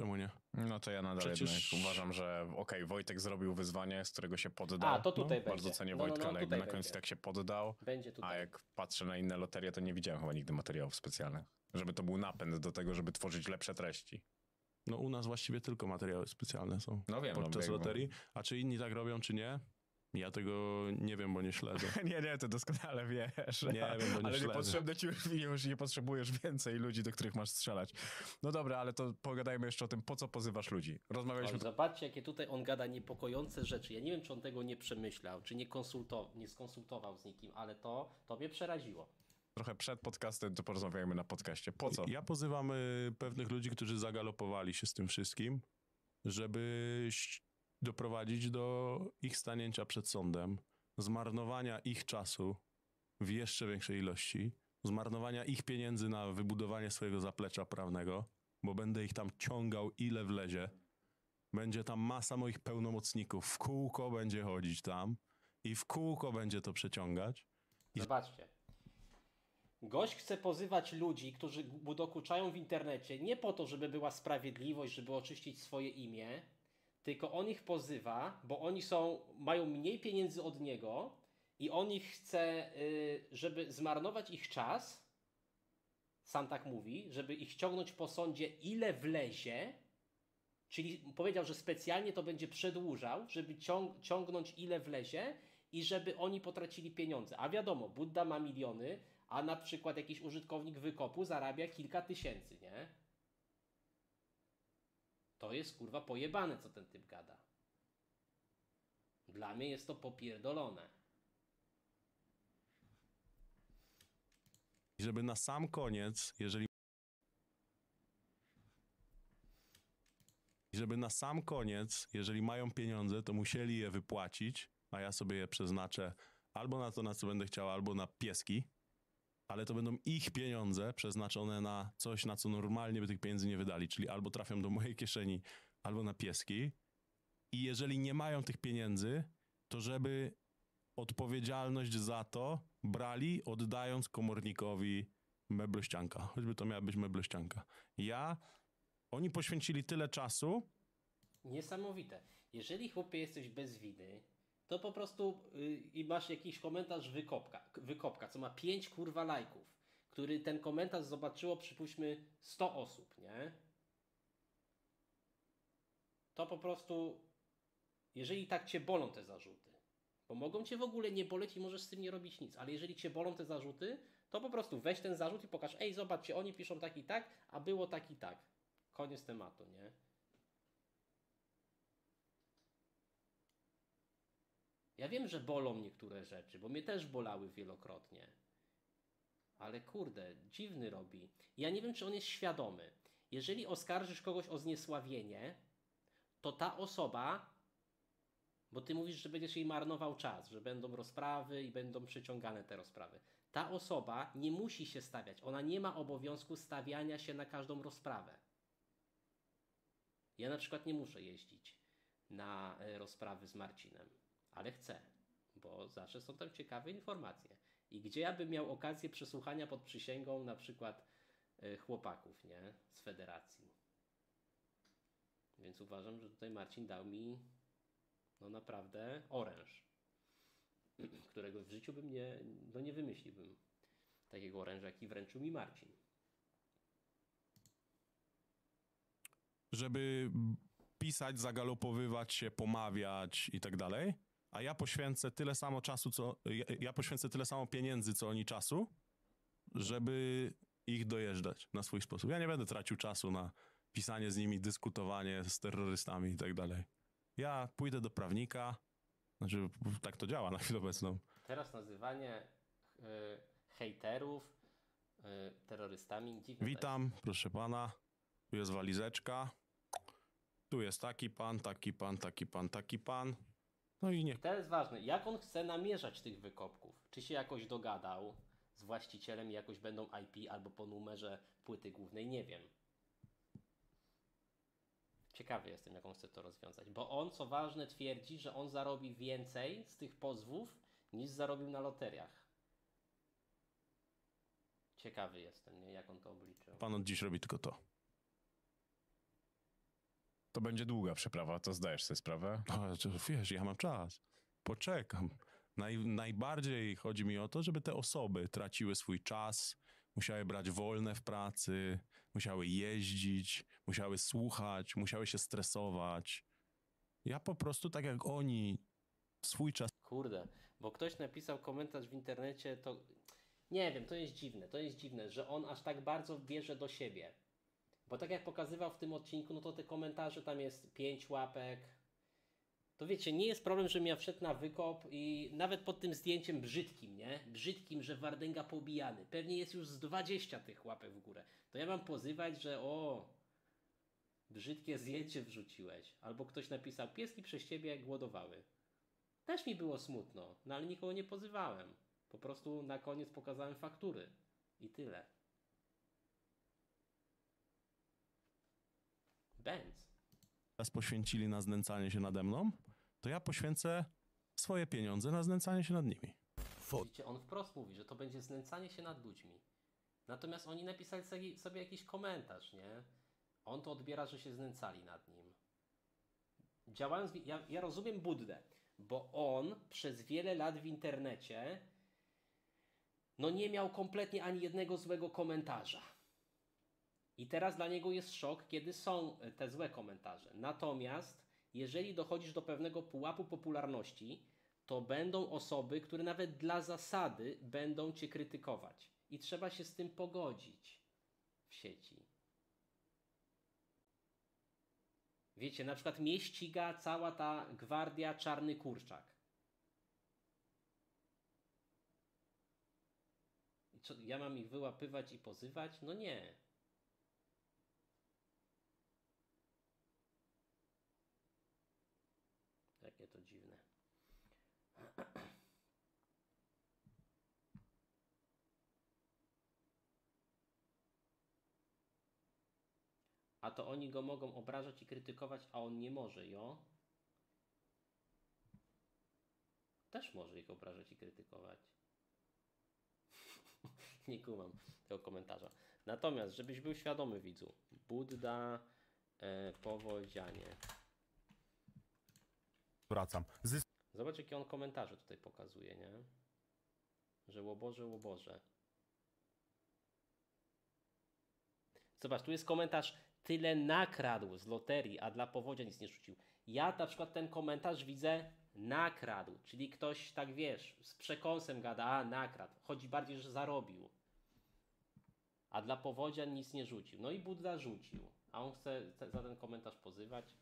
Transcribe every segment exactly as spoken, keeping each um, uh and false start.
Czemu nie? No to ja nadal Przecież... jednak uważam, że okej, okay, Wojtek zrobił wyzwanie, z którego się poddał. A, to tutaj no, będzie. Bardzo cenię no, Wojtka, no, no, ale jakby na końcu będzie. tak się poddał. Będzie tutaj. A jak patrzę na inne loterie, to nie widziałem chyba nigdy materiałów specjalnych. Żeby to był napęd do tego, żeby tworzyć lepsze treści. No u nas właściwie tylko materiały specjalne są no wiem, podczas no, loterii. A czy inni tak robią, czy nie? Ja tego nie wiem, bo nie śledzę. nie, nie, to doskonale wiesz. Nie wiem, bo nie ale śledzę. niepotrzebne ci już, już nie potrzebujesz więcej ludzi, do których masz strzelać. No dobra, ale to pogadajmy jeszcze o tym, po co pozywasz ludzi. Rozmawialiśmy... Ale zobaczcie, jakie tutaj on gada niepokojące rzeczy. Ja nie wiem, czy on tego nie przemyślał, czy nie, konsultował, nie skonsultował z nikim, ale to, to mnie przeraziło. Trochę przed podcastem, to porozmawiajmy na podcaście. Po co? Ja pozywam y, pewnych ludzi, którzy zagalopowali się z tym wszystkim, żeby doprowadzić do ich stanięcia przed sądem, zmarnowania ich czasu w jeszcze większej ilości, zmarnowania ich pieniędzy na wybudowanie swojego zaplecza prawnego, bo będę ich tam ciągał ile wlezie. Będzie tam masa moich pełnomocników, w kółko będzie chodzić tam i w kółko będzie to przeciągać. I... Zobaczcie. Gość chce pozywać ludzi, którzy mu dokuczają w internecie, nie po to, żeby była sprawiedliwość, żeby oczyścić swoje imię, tylko on ich pozywa, bo oni są, mają mniej pieniędzy od niego i on ich chce, żeby zmarnować ich czas, sam tak mówi, żeby ich ściągnąć po sądzie ile wlezie, czyli powiedział, że specjalnie to będzie przedłużał, żeby ciąg ciągnąć ile wlezie i żeby oni potracili pieniądze. A wiadomo, Budda ma miliony, a na przykład jakiś użytkownik wykopu zarabia kilka tysięcy, nie? To jest kurwa pojebane, co ten typ gada. Dla mnie jest to popierdolone. Żeby na sam koniec, jeżeli żeby na sam koniec, jeżeli mają pieniądze, to musieli je wypłacić, a ja sobie je przeznaczę albo na to, na co będę chciał, albo na pieski, ale to będą ich pieniądze przeznaczone na coś, na co normalnie by tych pieniędzy nie wydali, czyli albo trafią do mojej kieszeni, albo na pieski. I jeżeli nie mają tych pieniędzy, to żeby odpowiedzialność za to brali, oddając komornikowi meblościanka. Choćby to miała być meblościanka. Ja, oni poświęcili tyle czasu. Niesamowite. Jeżeli, chłopie, jesteś bez winy, to po prostu yy, i masz jakiś komentarz wykopka, wykopka, co ma pięć kurwa lajków, który ten komentarz zobaczyło, przypuśćmy, sto osób, nie? To po prostu, jeżeli tak cię bolą te zarzuty, bo mogą cię w ogóle nie boleć i możesz z tym nie robić nic, ale jeżeli cię bolą te zarzuty, to po prostu weź ten zarzut i pokaż, ej, zobaczcie, oni piszą tak i tak, a było tak i tak. Koniec tematu, nie? Ja wiem, że bolą niektóre rzeczy, bo mnie też bolały wielokrotnie. Ale kurde, dziwny robi. Ja nie wiem, czy on jest świadomy. Jeżeli oskarżysz kogoś o zniesławienie, to ta osoba, bo ty mówisz, że będziesz jej marnował czas, że będą rozprawy i będą przeciągane te rozprawy. Ta osoba nie musi się stawiać. Ona nie ma obowiązku stawiania się na każdą rozprawę. Ja na przykład nie muszę jeździć na rozprawy z Marcinem, ale chcę, bo zawsze są tam ciekawe informacje. I gdzie ja bym miał okazję przesłuchania pod przysięgą na przykład chłopaków, nie? Z federacji. Więc uważam, że tutaj Marcin dał mi no naprawdę oręż, którego w życiu bym nie, no nie wymyśliłbym takiego oręża, jaki wręczył mi Marcin. Żeby pisać, zagalopowywać się, pomawiać i tak dalej, a ja poświęcę tyle samo czasu, co ja, ja poświęcę tyle samo pieniędzy, co oni czasu, żeby ich dojeżdżać na swój sposób. Ja nie będę tracił czasu na pisanie z nimi, dyskutowanie z terrorystami i tak dalej. Ja pójdę do prawnika, znaczy tak to działa na chwilę obecną. Teraz nazywanie y, hejterów y, terrorystami dziwne. Witam, proszę pana, tu jest walizeczka, tu jest taki pan, taki pan, taki pan, taki pan. No i nie. I to jest ważne. Jak on chce namierzać tych wykopków? Czy się jakoś dogadał z właścicielem i jakoś będą I P albo po numerze płyty głównej? Nie wiem. Ciekawy jestem, jak on chce to rozwiązać. Bo on, co ważne, twierdzi, że on zarobi więcej z tych pozwów, niż zarobił na loteriach. Ciekawy jestem, nie? Jak on to obliczył. Pan od dziś robi tylko to. To będzie długa przeprawa, to zdajesz sobie sprawę. Ale to, wiesz, ja mam czas. Poczekam. Naj, najbardziej chodzi mi o to, żeby te osoby traciły swój czas, musiały brać wolne w pracy, musiały jeździć, musiały słuchać, musiały się stresować. Ja po prostu tak jak oni swój czas Kurde, bo ktoś napisał komentarz w internecie, to nie wiem, to jest dziwne, to jest dziwne, że on aż tak bardzo bierze do siebie. Bo tak jak pokazywał w tym odcinku, no to te komentarze tam jest pięć łapek. To wiecie, nie jest problem, że ja wszedł na wykop i nawet pod tym zdjęciem brzydkim, nie? Brzydkim, że Wardęga pobijany. Pewnie jest już z dwadzieścia tych łapek w górę. To ja mam pozywać, że o, brzydkie zdjęcie wrzuciłeś. Albo ktoś napisał, pieski przez ciebie głodowały. Też mi było smutno, no ale nikogo nie pozywałem. Po prostu na koniec pokazałem faktury. I tyle. Benz. poświęcili na znęcanie się nade mną, to ja poświęcę swoje pieniądze na znęcanie się nad nimi. Widzicie, on wprost mówi, że to będzie znęcanie się nad ludźmi. Natomiast oni napisali sobie, sobie jakiś komentarz, nie? On to odbiera, że się znęcali nad nim. Działając, w- ja, ja rozumiem Buddę, bo on przez wiele lat w internecie no nie miał kompletnie ani jednego złego komentarza. I teraz dla niego jest szok, kiedy są e, te złe komentarze. Natomiast jeżeli dochodzisz do pewnego pułapu popularności, to będą osoby, które nawet dla zasady będą cię krytykować. I trzeba się z tym pogodzić w sieci. Wiecie, na przykład mnie ściga cała ta gwardia Czarny Kurczak. I co, ja mam ich wyłapywać i pozywać? No nie. Jakie to dziwne. A to oni go mogą obrażać i krytykować, a on nie może, jo? Też może ich obrażać i krytykować. Nie kumam tego komentarza. Natomiast, żebyś był świadomy, widzu. Budda, e, powodzianie. Wracam. Zysk Zobacz, jakie on komentarze tutaj pokazuje, nie? Że łoborze, łoborze. Zobacz, tu jest komentarz, tyle nakradł z loterii, a dla powodzia nic nie rzucił. Ja na przykład ten komentarz widzę nakradł, czyli ktoś, tak wiesz, z przekąsem gada, a nakradł. Chodzi bardziej, że zarobił. A dla powodzia nic nie rzucił. No i Budda rzucił, a on chce te- za ten komentarz pozywać.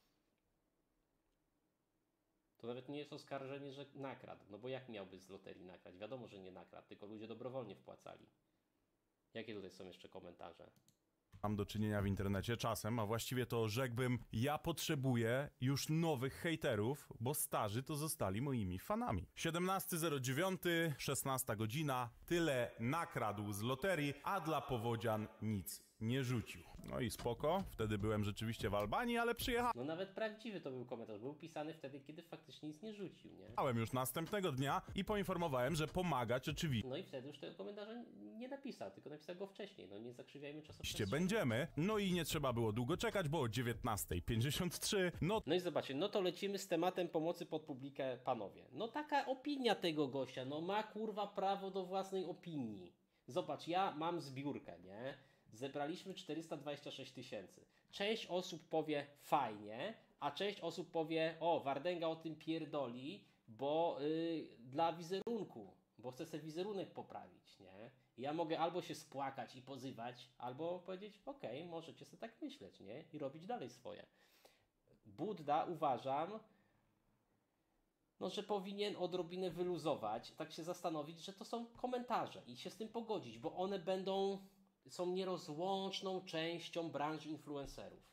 To nawet nie jest oskarżenie, że nakradł. No bo jak miałby z loterii nakraść? Wiadomo, że nie nakradł, tylko ludzie dobrowolnie wpłacali. Jakie tutaj są jeszcze komentarze? mam do czynienia w internecie czasem, a właściwie to rzekłbym, ja potrzebuję już nowych hejterów, bo starzy to zostali moimi fanami. siedemnastego dziewiątego, szesnasta godzina, tyle nakradł z loterii, a dla powodzian nic nie rzucił. No i spoko, wtedy byłem rzeczywiście w Albanii, ale przyjechałem No nawet prawdziwy to był komentarz. Był pisany wtedy, kiedy faktycznie nic nie rzucił, nie? już następnego dnia i poinformowałem, że pomagać oczywiście No i wtedy już tego komentarza nie napisał, tylko napisał go wcześniej. No nie zakrzywiajmy czasoprzestrzeni. będziemy. No i nie trzeba było długo czekać, bo o dziewiętnasta pięćdziesiąt trzy, no No i zobaczcie, no to lecimy z tematem pomocy pod publikę, panowie. No taka opinia tego gościa, no ma kurwa prawo do własnej opinii. Zobacz, ja mam zbiórkę, nie? Zebraliśmy czterysta dwadzieścia sześć tysięcy. Część osób powie fajnie, a część osób powie, o, Wardęga o tym pierdoli, bo yy, dla wizerunku, bo chce sobie wizerunek poprawić, nie? I ja mogę albo się spłakać i pozywać, albo powiedzieć, okej, możecie sobie tak myśleć, nie? I robić dalej swoje. Budda, uważam, no, że powinien odrobinę wyluzować, tak się zastanowić, że to są komentarze i się z tym pogodzić, bo one będą, są nierozłączną częścią branży influencerów.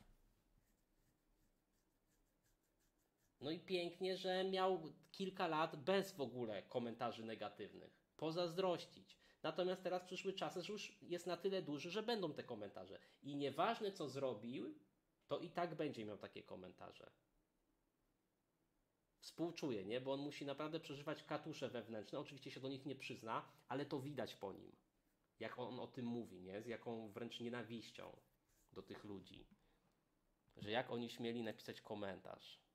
No i pięknie, że miał kilka lat bez w ogóle komentarzy negatywnych. Pozazdrościć. Natomiast teraz przyszły czasy, że już jest na tyle duży, że będą te komentarze. I nieważne co zrobił, to i tak będzie miał takie komentarze. Współczuję, nie? Bo on musi naprawdę przeżywać katusze wewnętrzne. Oczywiście się do nich nie przyzna, ale to widać po nim. Jak on o tym mówi, nie? Z jaką wręcz nienawiścią do tych ludzi. że jak oni śmieli napisać komentarz,